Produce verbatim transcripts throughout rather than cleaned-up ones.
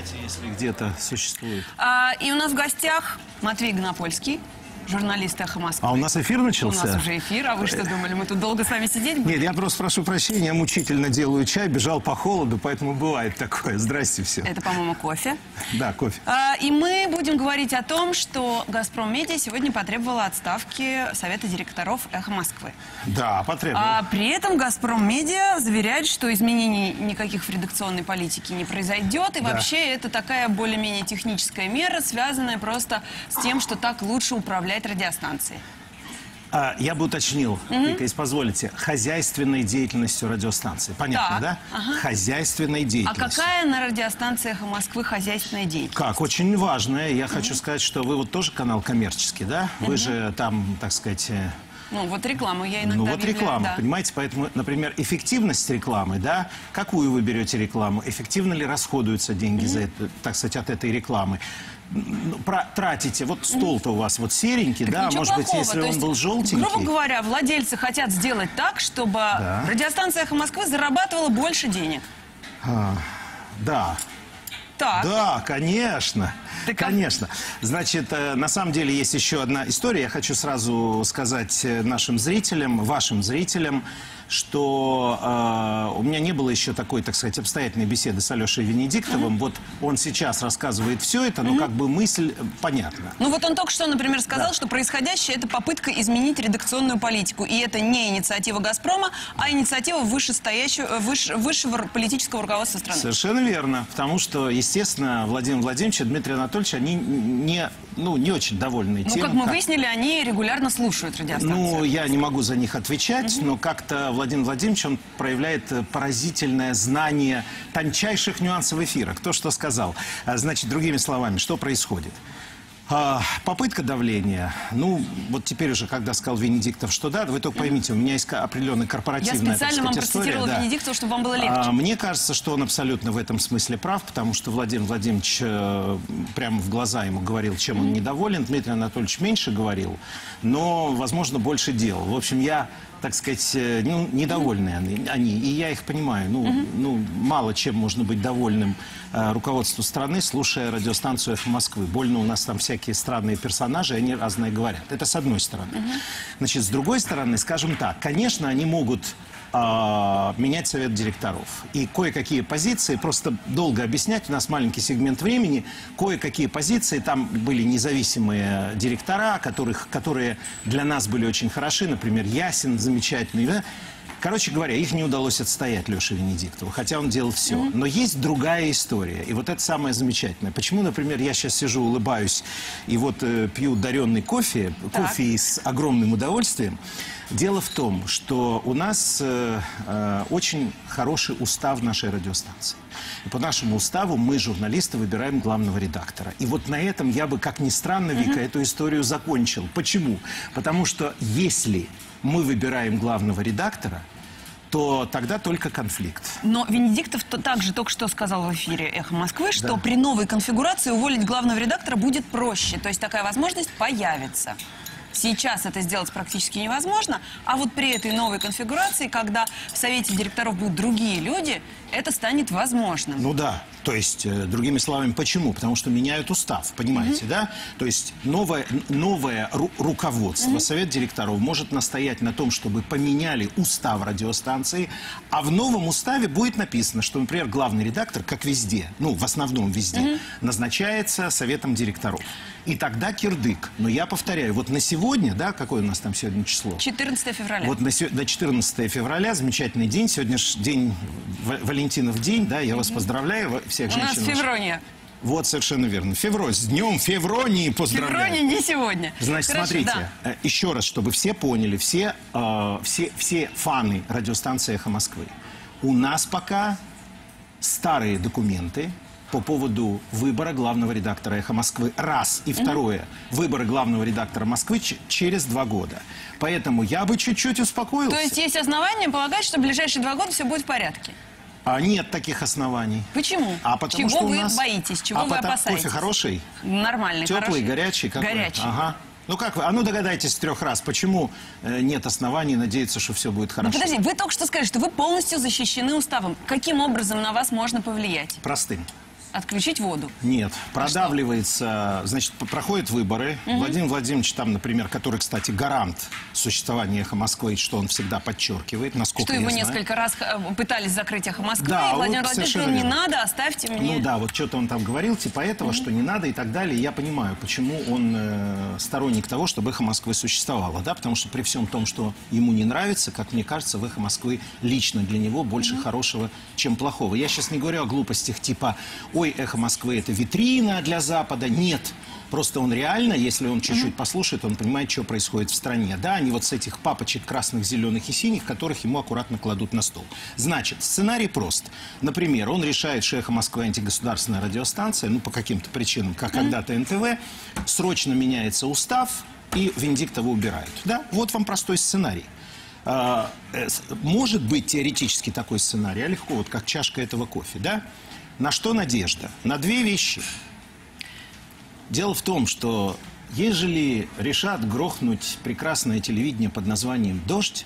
если где-то существует. А, и у нас в гостях Матвей Гонопольский, журналист «Эхо Москвы». А у нас эфир начался? У нас уже эфир, а вы что думали, мы тут долго с вами сидеть будем? Нет, я просто прошу прощения, я мучительно делаю чай, бежал по холоду, поэтому бывает такое. Здрасте все. Это, по-моему, кофе. Да, кофе. А, и мы будем говорить о том, что «Газпром Медиа» сегодня потребовала отставки Совета директоров «Эхо Москвы». Да, потребовала. А при этом «Газпром Медиа» заверяет, что изменений никаких в редакционной политике не произойдет. И да. вообще это такая более-менее техническая мера, связанная просто с тем, что так лучше управлять радиостанцией. А, я бы уточнил, mm-hmm. Вика, если позволите, хозяйственной деятельностью радиостанции. Понятно, так. да? Ага. Хозяйственной деятельностью. А какая на радиостанции «Эхо Москвы» хозяйственная деятельность? Как? Очень важная. Я mm-hmm. хочу сказать, что вы вот тоже канал коммерческий, да? Вы mm-hmm. же там, так сказать... Ну, вот рекламу я иногда Ну, вот объявляю, реклама, да. понимаете? Поэтому, например, эффективность рекламы, да? Какую вы берете рекламу? Эффективно ли расходуются деньги mm-hmm. за это, так сказать, от этой рекламы? Про, тратите, вот стол-то у вас вот серенький, так да? Может плохого. быть, если То он есть, был желтенький? Грубо говоря, владельцы хотят сделать так, чтобы да. радиостанция «Эхо Москвы» зарабатывала больше денег. А, да. Так. Да, конечно. Так, конечно. Значит, на самом деле есть еще одна история. Я хочу сразу сказать нашим зрителям, вашим зрителям, что э, у меня не было еще такой, так сказать, обстоятельной беседы с Алешей Венедиктовым. Mm-hmm. Вот он сейчас рассказывает все это, но mm-hmm. как бы мысль понятна. Ну вот он только что, например, сказал, да. что происходящее – это попытка изменить редакционную политику. И это не инициатива «Газпрома», а инициатива вышестоящего, выше, высшего политического руководства страны. Совершенно верно. Потому что, естественно, Владимир Владимирович и Дмитрий Анатольевич, они не, ну, не очень довольны ну, тем, как мы как... выяснили, они регулярно слушают радиостанцию. Ну, я не могу за них отвечать, mm-hmm. но как-то Владимир Владимирович, он проявляет поразительное знание тончайших нюансов эфира. Кто что сказал. Значит, другими словами, что происходит? А, попытка давления. Ну, вот теперь уже, когда сказал Венедиктов, что да, вы только поймите, у меня есть определенная корпоративная, Я специально так сказать, вам процитировала история, да. Венедиктова, чтобы вам было легче. А, мне кажется, что он абсолютно в этом смысле прав, потому что Владимир Владимирович э, прямо в глаза ему говорил, чем он недоволен. Дмитрий Анатольевич меньше говорил, но, возможно, больше делал. В общем, я... так сказать, ну, недовольны они, они, и я их понимаю. Ну, uh-huh. ну, мало чем можно быть довольным э, руководству страны, слушая радиостанцию «Эхо Москвы». Больно у нас там всякие странные персонажи, они разные говорят. Это с одной стороны. Uh-huh. Значит, с другой стороны, скажем так, конечно, они могут э, менять совет директоров. И кое-какие позиции, просто долго объяснять, у нас маленький сегмент времени, кое-какие позиции, там были независимые директора, которых, которые для нас были очень хороши, например, Ясин, замечательный, да? Короче говоря, их не удалось отстоять Леше Венедиктову, хотя он делал все. Mm-hmm. Но есть другая история, и вот это самое замечательное. Почему, например, я сейчас сижу, улыбаюсь, и вот э, пью даренный кофе, так. кофе с огромным удовольствием. Дело в том, что у нас э, э, очень хороший устав нашей радиостанции. И по нашему уставу мы, журналисты, выбираем главного редактора. И вот на этом я бы, как ни странно, Вика, mm-hmm. эту историю закончил. Почему? Потому что если мы выбираем главного редактора, то тогда только конфликт. Но Венедиктов также только что сказал в эфире «Эхо Москвы», что да. при новой конфигурации уволить главного редактора будет проще. То есть такая возможность появится. Сейчас это сделать практически невозможно, а вот при этой новой конфигурации, когда в совете директоров будут другие люди, это станет возможным. Ну да, то есть, э, другими словами, почему? Потому что меняют устав, понимаете, mm-hmm. да? То есть новое, новое ру руководство, mm-hmm. совет директоров может настоять на том, чтобы поменяли устав радиостанции, а в новом уставе будет написано, что, например, главный редактор, как везде, ну, в основном везде, mm-hmm. назначается советом директоров. И тогда кирдык. Но я повторяю, вот на сегодня, да, какое у нас там сегодня число? четырнадцатое февраля. Вот на, на четырнадцатое февраля, замечательный день, сегодня же день, Валентинов день, да, я mm-hmm. вас поздравляю, всех у женщин. У нас Феврония. Вот, совершенно верно. Февроль, с днем Февронии поздравляю. Феврония не сегодня. Значит, Хорошо, смотрите, да. еще раз, чтобы все поняли, все, э, все, все фаны радиостанции «Эхо Москвы», у нас пока старые документы по поводу выбора главного редактора «Эхо Москвы». Раз. И второе. Mm-hmm. Выбора главного редактора «Москвы» через два года. Поэтому я бы чуть-чуть успокоился. То есть есть основания полагать, что в ближайшие два года все будет в порядке? А нет таких оснований. Почему? А потому, чего что вы у нас... боитесь? Чего а вы потому... опасаетесь? Кофе хороший? Нормальный, Теплый, хороший. горячий? Какой? Горячий. Ага. Ну как вы? А ну догадайтесь трех раз, почему э, нет оснований надеяться, что все будет хорошо? Ну, подожди, вы только что сказали, что вы полностью защищены уставом. Каким образом на вас можно повлиять? Простым. Отключить воду? Нет, А продавливается, значит, проходят выборы. Угу. Владимир Владимирович там, например, который, кстати, гарант существования «Эхо Москвы», что он всегда подчеркивает, насколько Что его я знаю. несколько раз пытались закрыть «Эхо Москвы», да, и Владимир вот Владимирович говорил, не надо, оставьте мне. Ну да, вот что-то он там говорил, типа этого, угу. что не надо и так далее. Я понимаю, почему он э, сторонник того, чтобы «Эхо Москвы» существовало, да, потому что при всем том, что ему не нравится, как мне кажется, в «Эхо Москвы» лично для него больше угу. хорошего, чем плохого. Я сейчас не говорю о глупостях типа «Ой, «Эхо Москвы» — это витрина для Запада». Нет. Просто он реально, если он чуть-чуть mm-hmm. послушает, он понимает, что происходит в стране. Да, они вот с этих папочек красных, зеленых и синих, которых ему аккуратно кладут на стол. Значит, сценарий прост. Например, он решает, что «Эхо Москвы» антигосударственная радиостанция, ну, по каким-то причинам, как mm-hmm. когда-то эн тэ вэ, срочно меняется устав, и Венедиктова убирают. Да, вот вам простой сценарий. А, может быть теоретически такой сценарий, а легко, вот как чашка этого кофе, да? На что надежда? На две вещи. Дело в том, что ежели решат грохнуть прекрасное телевидение под названием «Дождь»,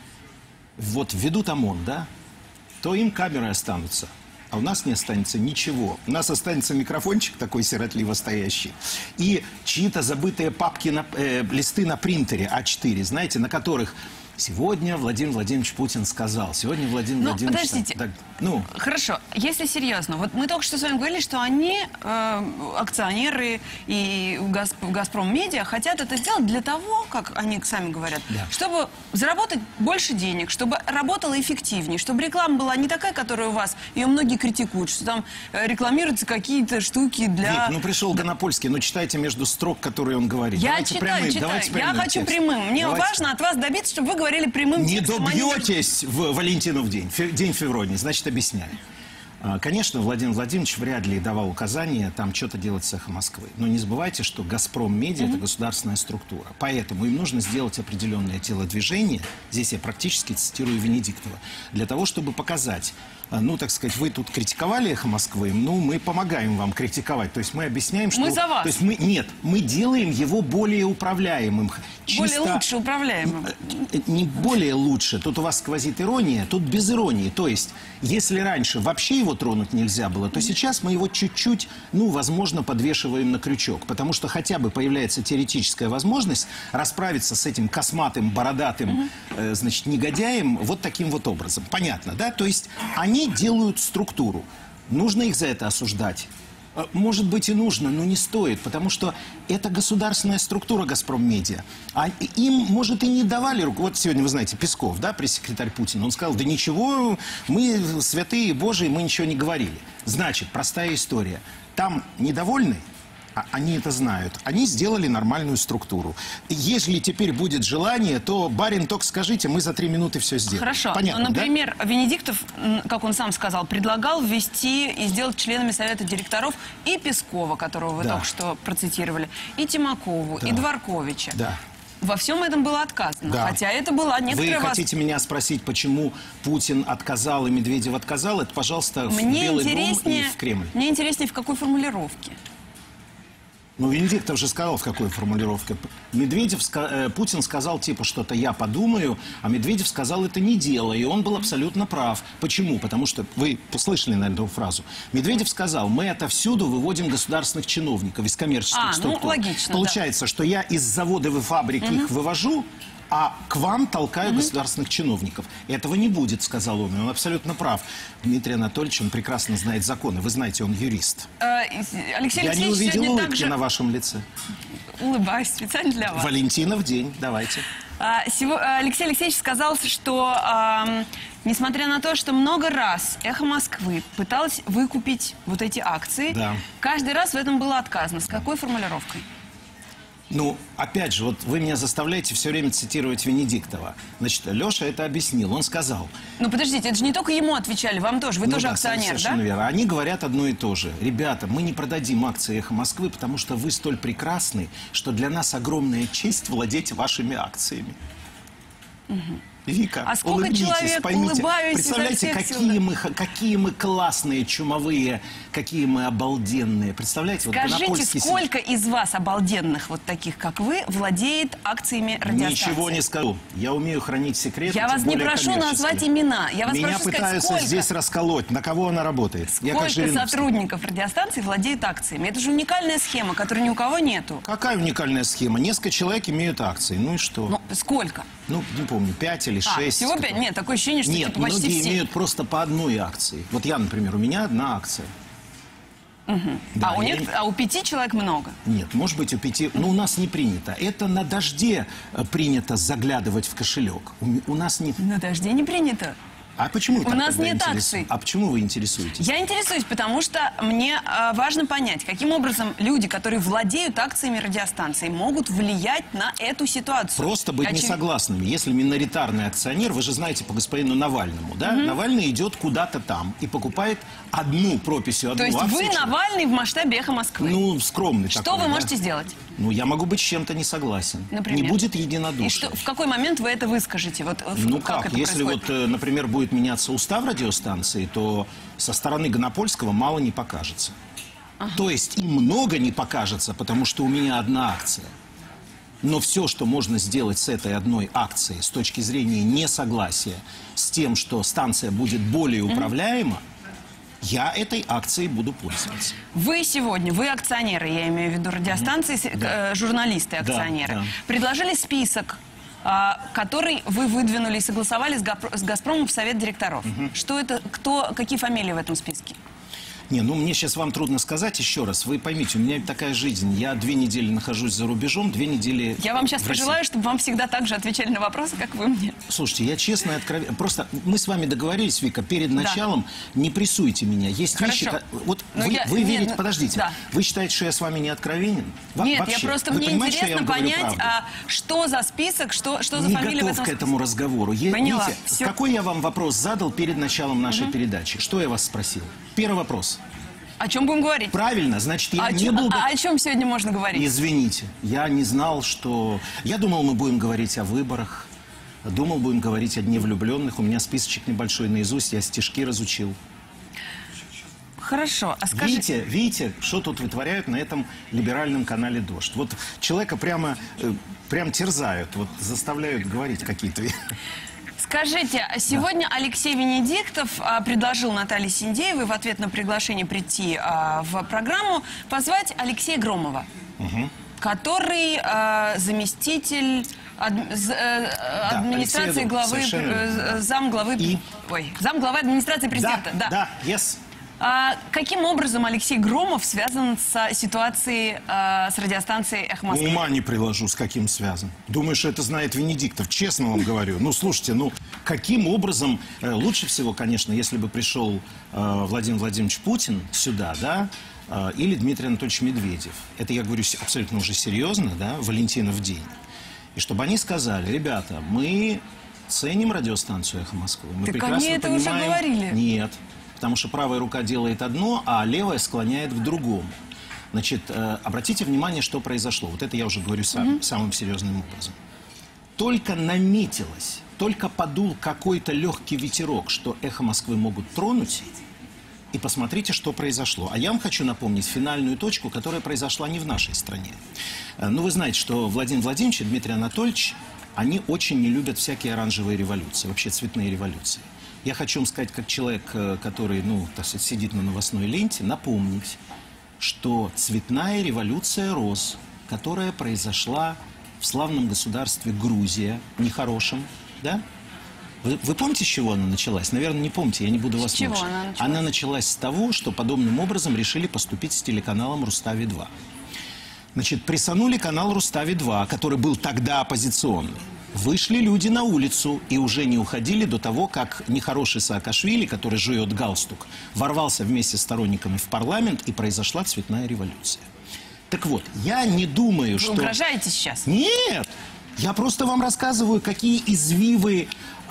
вот введут ОМОН, да, то им камеры останутся, а у нас не останется ничего. У нас останется микрофончик такой сиротливо стоящий и чьи-то забытые папки, на, э, листы на принтере а четыре, знаете, на которых... Сегодня Владимир Владимирович Путин сказал. Сегодня Владимир ну, Владимирович... подождите. Да, ну. Хорошо. Если серьезно, вот мы только что с вами говорили, что они, э, акционеры и «Газпром Медиа», хотят это сделать для того, как они сами говорят, да. чтобы заработать больше денег, чтобы работало эффективнее, чтобы реклама была не такая, которая у вас, ее многие критикуют, что там рекламируются какие-то штуки для... Вик, ну пришел Гонопольский, ну читайте между строк, которые он говорит. Я давайте читаю, прямым, читаю. давайте Я хочу текст. прямым. Мне давайте. важно от вас добиться, чтобы вы говорили прямым не текстом. Не добьетесь в Валентинов день, день февраля, значит, объясняю. Конечно, Владимир Владимирович вряд ли давал указания там что-то делать с «Эхо Москвы». Но не забывайте, что «Газпром Медиа» mm-hmm. – это государственная структура. Поэтому им нужно сделать определенное телодвижение, здесь я практически цитирую Венедиктова, для того, чтобы показать, ну, так сказать, вы тут критиковали «Эхо Москвы», ну, мы помогаем вам критиковать. То есть мы объясняем, что... Мы за вас. То есть мы... Нет, мы делаем его более управляемым. Чисто... Более лучше управляемым. Не более лучше. Тут у вас сквозит ирония, тут без иронии. То есть, если раньше вообще его тронуть нельзя было, то сейчас мы его чуть-чуть, ну, возможно, подвешиваем на крючок. Потому что хотя бы появляется теоретическая возможность расправиться с этим косматым, бородатым, mm-hmm. э, значит, негодяем вот таким вот образом. Понятно, да? То есть, они делают структуру. Нужно их за это осуждать? Может быть и нужно, но не стоит, потому что это государственная структура «Газпром Медиа». А им, может, и не давали руку. Вот сегодня, вы знаете, Песков, да, пресс-секретарь Путина, он сказал, да ничего, мы святые Божии, мы ничего не говорили. Значит, простая история. Там недовольны, они это знают. Они сделали нормальную структуру. Если теперь будет желание, то, барин, только скажите, мы за три минуты все сделаем. Хорошо. Понятно, но, например, да? Венедиктов, как он сам сказал, предлагал ввести и сделать членами Совета директоров и Пескова, которого вы да. только что процитировали, и Тимакову, да. и Дворковича. Да. Во всем этом было отказано. Да. Хотя это была некоторая... Вы хотите меня спросить, почему Путин отказал и Медведев отказал? Это, пожалуйста, мне в Белый дом и в Кремль. Мне интереснее, в какой формулировке. Ну, Венедиктов же сказал, в какой формулировке. Медведев, э, Путин сказал, типа, что-то я подумаю, а Медведев сказал, это не делай. И он был абсолютно прав. Почему? Потому что, вы послышали, наверное, эту фразу. Медведев сказал, мы отовсюду выводим государственных чиновников из коммерческих а, структур. Ну, логично, Получается, да. что я из заводов и фабрик угу. их вывожу, а к вам толкаю угу. государственных чиновников. Этого не будет, сказал он. И он абсолютно прав. Дмитрий Анатольевич, он прекрасно знает законы. Вы знаете, он юрист. Э, Алексей Я не увидел улыбки также... на вашем лице. Улыбаюсь специально для вас. Валентинов день. Давайте. А, сего... Алексей Алексеевич сказал, что а, несмотря на то, что много раз «Эхо Москвы» пыталось выкупить вот эти акции, да. каждый раз в этом было отказано. С какой формулировкой? Ну, опять же, вот вы меня заставляете все время цитировать Венедиктова. Значит, Леша это объяснил. Он сказал... Ну, подождите, это же не только ему отвечали, вам тоже. Вы ну, тоже да, акционер, совершенно да? верно. Они говорят одно и то же. Ребята, мы не продадим акции «Эхо Москвы», потому что вы столь прекрасны, что для нас огромная честь владеть вашими акциями. Угу. Вика, А сколько улыбнитесь, человек, поймите. улыбаюсь Представляете, изо всех какие сил. мы, какие мы классные, чумовые, какие мы обалденные. Представляете, вот Скажите, Гонопольский сидит. сколько из вас, обалденных, вот таких, как вы, владеет акциями радиостанции? Ничего не скажу. Я умею хранить секреты. Я тем вас не более прошу коммерческие. назвать имена. Я вас Меня прошу сказать, пытаются сколько, здесь расколоть. На кого она работает? Я как сколько Жириновский. сотрудников радиостанции владеют акциями. Это же уникальная схема, которой ни у кого нету. Какая уникальная схема? Несколько человек имеют акции. Ну и что? Ну, сколько? Ну, не помню, пять или А, шесть. всего пять? Нет, такое ощущение, что Нет, типа почти многие все. имеют просто по одной акции. Вот я, например, у меня одна акция. Да, а, у я них, им- а у пяти человек много. Нет, может быть, у пяти... Но у нас не принято. Это на дожде э, принято заглядывать в кошелек. У, м- у нас не... На дожде не принято. А почему вы У так нас тогда нет интересуетесь? акций. А почему вы интересуетесь? Я интересуюсь, потому что мне э, важно понять, каким образом люди, которые владеют акциями радиостанции, могут влиять на эту ситуацию. Просто быть Очевид- несогласными. Если миноритарный акционер, вы же знаете по господину Навальному, да? Навальный идет куда-то там и покупает одну прописью, одну То есть акцию. вы Навальный в масштабе «Эхо Москвы». Ну, скромный Что такой, вы да? можете сделать? Ну, я могу быть с чем-то не согласен. Например? Не будет И единодушия. что, в какой момент вы это выскажете? Вот, в- Ну как, как, это если происходит? вот, э, например, будет меняться устав радиостанции, то со стороны Гонопольского мало не покажется. То есть и много не покажется, потому что у меня одна акция. Но все, что можно сделать с этой одной акцией с точки зрения несогласия с тем, что станция будет более управляема, я этой акцией буду пользоваться. Вы сегодня, вы акционеры, я имею в виду радиостанции, с- Да. э, журналисты, акционеры, да. предложили список, а, который вы выдвинули и согласовали с, Гапро- с «Газпромом» в совет директоров. Что это, кто, какие фамилии в этом списке? Не, ну мне сейчас вам трудно сказать еще раз. Вы поймите, у меня такая жизнь. Я две недели нахожусь за рубежом, две недели Я вам сейчас в России. пожелаю, чтобы вам всегда так же отвечали на вопросы, как вы мне. Слушайте, я честно и откровенно... Просто мы с вами договорились, Вика, перед началом не прессуйте меня. Есть Хорошо. вещи... ко- Вот Но вы, я- вы нет, верите... ну, Подождите. да. Вы считаете, что я с вами не откровенен? Во- Нет, вообще? я просто, Вы мне понимаете, что я интересно вам говорю понять, правду? а, что за список, что, что за Не фамилия в готов этом к списке. этому разговору. Я, Поняла. видите, Всё. какой я вам вопрос задал перед началом нашей передачи? Что я вас спросил? Первый вопрос. О чем будем говорить? Правильно, значит, я о, не чем, был... а, о чем сегодня можно говорить? Извините, я не знал, что... Я думал, мы будем говорить о выборах. Думал, будем говорить о Дне влюбленных. У меня списочек небольшой наизусть, я стишки разучил. Хорошо, а скажи... Видите, видите, что тут вытворяют на этом либеральном канале «Дождь». Вот человека прямо, э, прям терзают, вот заставляют говорить какие-то... Скажите, а сегодня Алексей Венедиктов а, предложил Наталье Синдеевой в ответ на приглашение прийти а, в программу позвать Алексея Громова, который а, заместитель ад- з- э, администрации Алексей, главы, совершенно э, зам главы, И? ой, зам главы администрации президента. Да, да, yes. А каким образом Алексей Громов связан с ситуацией а, с радиостанцией «Эхо Москвы»? Ума не приложу, с каким связан. Думаю, что это знает Венедиктов, честно вам говорю. Ну, слушайте, ну, каким образом... э, лучше всего, конечно, если бы пришел э, Владимир Владимирович Путин сюда, да, э, или Дмитрий Анатольевич Медведев. Это я говорю с- абсолютно уже серьезно, да, Валентинов день. И чтобы они сказали, ребята, мы ценим радиостанцию «Эхо Москвы». Мы Так прекрасно они это уже понимаем... говорили. Нет, потому что правая рука делает одно, а левая склоняет к другому. Значит, э, обратите внимание, что произошло. Вот это я уже говорю сам, самым серьезным образом. Только наметилось, только подул какой-то легкий ветерок, что «Эхо Москвы» могут тронуть, и посмотрите, что произошло. А я вам хочу напомнить финальную точку, которая произошла не в нашей стране. Э, Ну, вы знаете, что Владимир Владимирович и Дмитрий Анатольевич, они очень не любят всякие оранжевые революции, вообще цветные революции. Я хочу вам сказать, как человек, э, который, ну, так сказать, сидит на новостной ленте, напомнить, что цветная революция роз, которая произошла в славном государстве Грузия, нехорошем, да? Вы, вы помните, с чего она началась? Наверное, не помните, я не буду вас чего мучить. она началась? Она началась с того, что подобным образом решили поступить с телеканалом Рустави два. Значит, присанули канал Рустави два, который был тогда оппозиционный. Вышли люди на улицу и уже не уходили до того, как нехороший Саакашвили, который жует галстук, ворвался вместе с сторонниками в парламент, и произошла цветная революция. Так вот, я не думаю, Вы что... угрожаете сейчас? Нет! Я просто вам рассказываю, какие извивы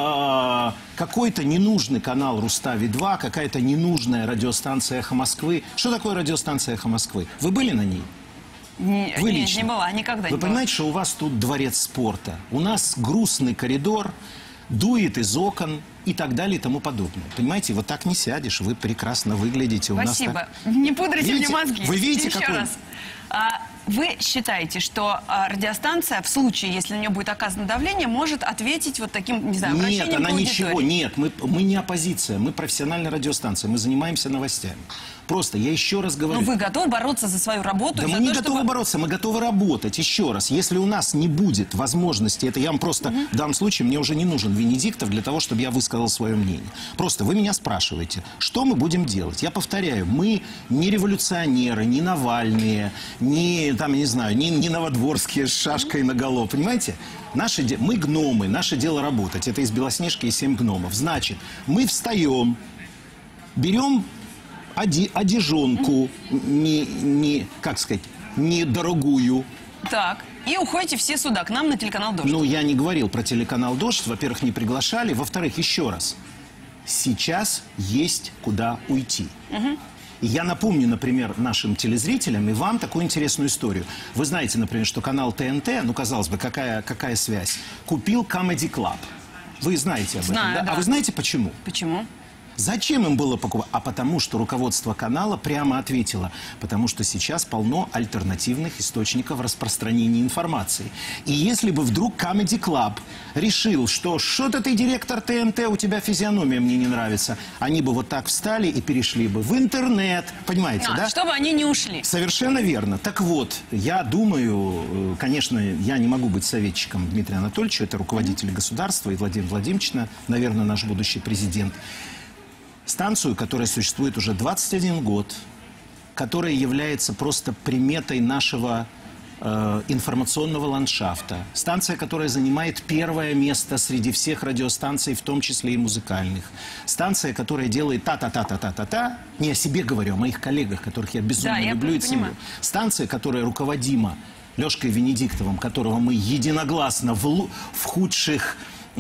э, какой-то ненужный канал Рустави два, какая-то ненужная радиостанция «Эхо Москвы». Что такое радиостанция «Эхо Москвы»? Вы были на ней? Не, Вы не, лично? не была, никогда Вы не была. понимаете, что у вас тут дворец спорта. У нас грустный коридор, дует из окон и так далее и тому подобное. Понимаете, вот так не сядешь, вы прекрасно выглядите. У Спасибо. Нас так... Не пудрите видите? мне мозги. Вы видите, Еще какой... раз. А, вы считаете, что а, радиостанция в случае, если на нее будет оказано давление, может ответить вот таким, не знаю, обращением Нет, она по ничего, аудитории? нет, мы, мы не оппозиция, мы профессиональная радиостанция, мы занимаемся новостями. Просто, я еще раз говорю... Но вы готовы бороться за свою работу? Да за мы то, не готовы чтобы... бороться, мы готовы работать. Еще раз, если у нас не будет возможности, это я вам просто, угу. в данном случае, мне уже не нужен Венедиктов для того, чтобы я высказал свое мнение. Просто вы меня спрашиваете, что мы будем делать? Я повторяю, мы не революционеры, не Навальные, не, там, я не знаю, не, не Новодворские с шашкой наголо, понимаете? Наши де... Мы гномы, наше дело работать. Это из Белоснежки и семь гномов. Значит, мы встаем, берем... Оди, одежонку, не, не, как сказать, недорогую. Так, и уходите все сюда, к нам на телеканал «Дождь». Ну, я не говорил про телеканал «Дождь». Во-первых, не приглашали. Во-вторых, еще раз. Сейчас есть куда уйти. Угу. И я напомню, например, нашим телезрителям и вам такую интересную историю. Вы знаете, например, что канал ТНТ, ну, казалось бы, какая, какая связь, купил Comedy Club. Вы знаете об этом, Знаю, да? да. А вы знаете почему? Почему? Зачем им было покупать? А потому что руководство канала прямо ответило. Потому что сейчас полно альтернативных источников распространения информации. И если бы вдруг Comedy Club решил, что что-то ты, директор ТНТ, у тебя физиономия мне не нравится, они бы вот так встали и перешли бы в интернет. Понимаете, а, да? Чтобы они не ушли. Совершенно верно. Так вот, я думаю, конечно, я не могу быть советчиком Дмитрия Анатольевича, это руководитель государства, и Владимир Владимирович, наверное, наш будущий президент. Станцию, которая существует уже двадцать один год, которая является просто приметой нашего э, информационного ландшафта. Станция, которая занимает первое место среди всех радиостанций, в том числе и музыкальных. Станция, которая делает та-та-та-та-та-та-та. Не о себе говорю, о моих коллегах, которых я безумно да, люблю я и ценю. Станция, которая руководима Лешкой Венедиктовым, которого мы единогласно в, в худших...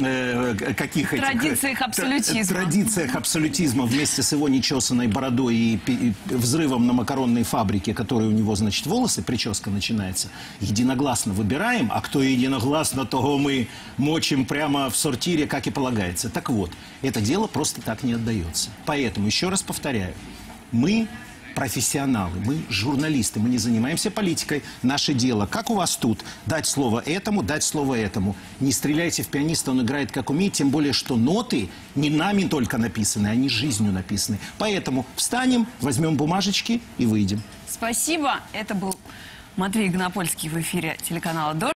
каких традициях абсолютизма. Традициях абсолютизма вместе с его нечесанной бородой и, и взрывом на макаронной фабрике, которой у него, значит, волосы, прическа начинается, единогласно выбираем, а кто единогласно, того мы мочим прямо в сортире, как и полагается. Так вот, это дело просто так не отдается. Поэтому, еще раз повторяю, мы... профессионалы, мы журналисты, мы не занимаемся политикой. Наше дело, как у вас тут, дать слово этому, дать слово этому. Не стреляйте в пианиста, он играет как умеет, тем более, что ноты не нами только написаны, они жизнью написаны. Поэтому встанем, возьмем бумажечки и выйдем. Спасибо. Это был Матвей Гонопольский в эфире телеканала «Дождь».